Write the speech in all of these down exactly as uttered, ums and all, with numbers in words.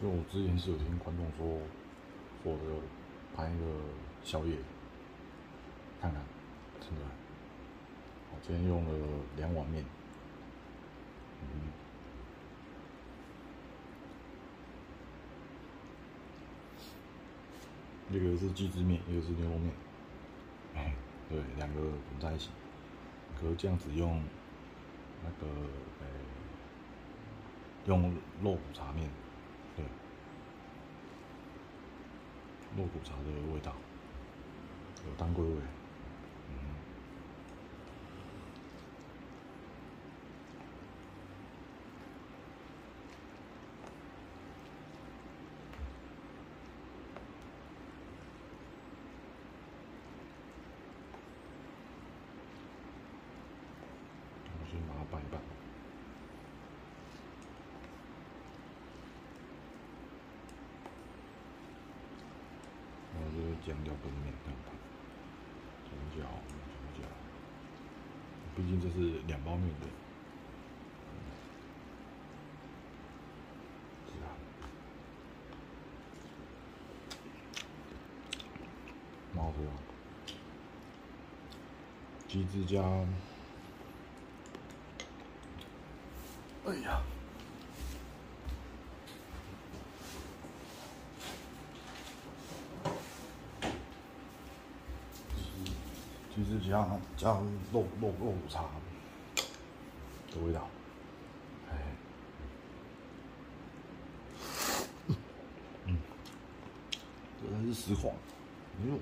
因为我之前是有听观众说，说这个拍一个宵夜，看看，真的。我今天用了两碗面，嗯，一个是鸡汁面，一个是牛肉面，哎，对，两个混在一起。可是这样子用那个，呃、欸，用肉骨茶面，对，肉骨茶的味道，有当归味。嗯，我先把它拌一拌。然后就是姜料跟面这样拌，姜椒、姜椒，毕竟这是两包面的。是啊，蛮好吃的。鸡汁加，哎呀，鸡汁加加肉肉肉骨茶的味道，哎，嗯，这才是实话。哎呦，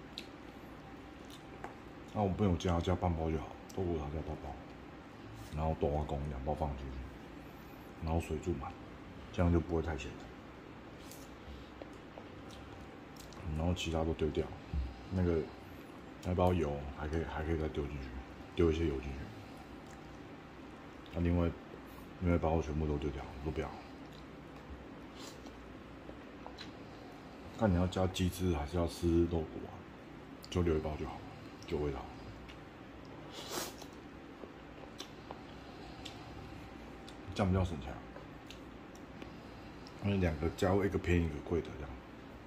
那我朋友加加半包就好，肉骨茶加半包，然后豆花公两包放进去，然后水煮满，这样就不会太咸了。然后其他都丢掉，那个那包油还可以还可以再丢进去，丢一些油进去。那、啊、另外另外包全部都丢掉，都不要。看你要加鸡汁还是要吃肉骨啊，就留一包就好，就味道。这样比较省钱，因为两个加一个便宜一个贵的这样。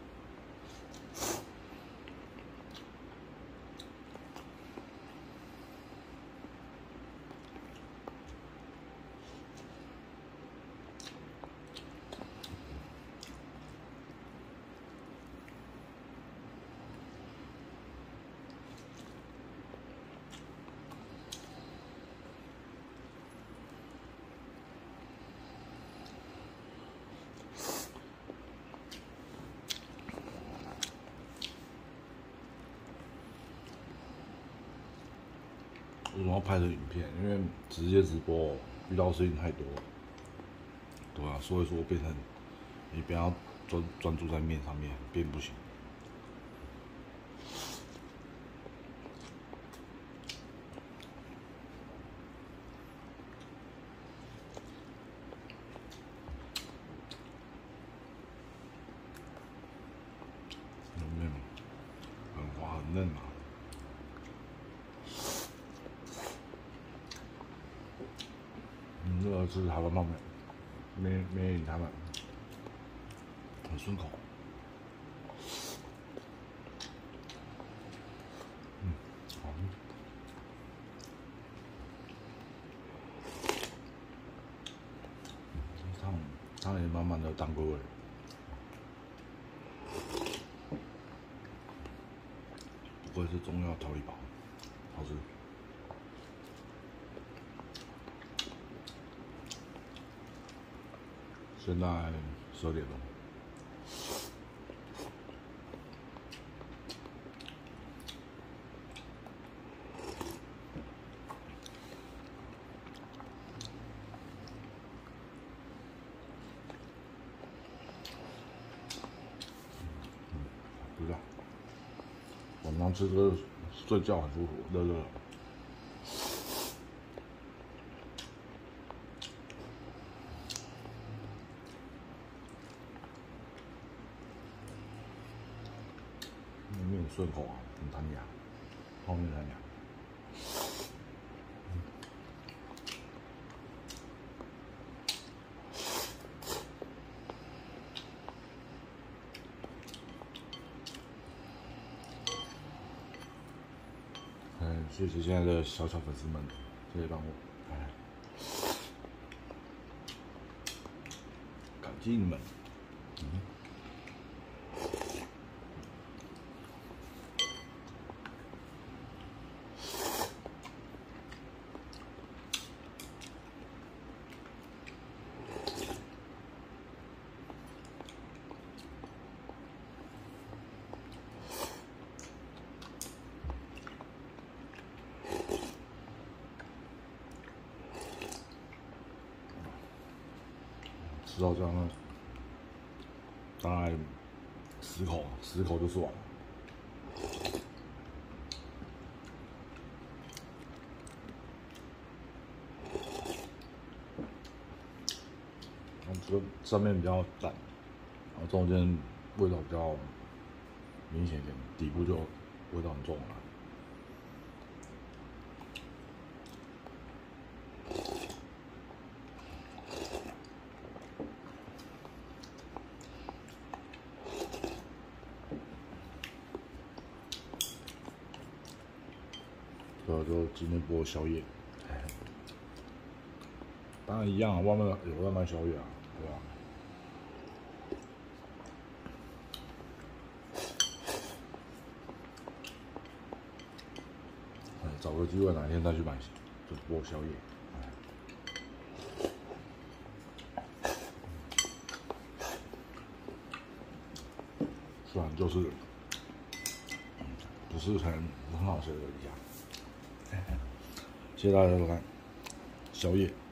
为什么要拍的影片？因为直接直播遇到事情太多，对啊，所以说变成你不要专专注在面上面，变不行。面很滑很嫩嘛。嗯，这个是台湾泡面，没没赢他们，很顺口。嗯，好。汤汤也满满的当归味，不愧是中药调理包，好吃。现在十二点钟。不知道，晚上吃这个睡觉很舒服，热热的。面顺口啊，很弹牙，泡面弹牙。 谢谢现在的小小粉丝们，谢谢帮我，哎，感激你们。嗯。吃到这样，大概十口，十口就吃完了。这个上面比较淡，然后中间味道比较明显一点，底部就味道很重了。这就今天播宵夜，当然一样啊，外面有在卖宵夜啊，对吧？找个机会哪天再去买，就播宵夜。虽然就是不是很很好吃的一家，谢谢大家收看宵夜。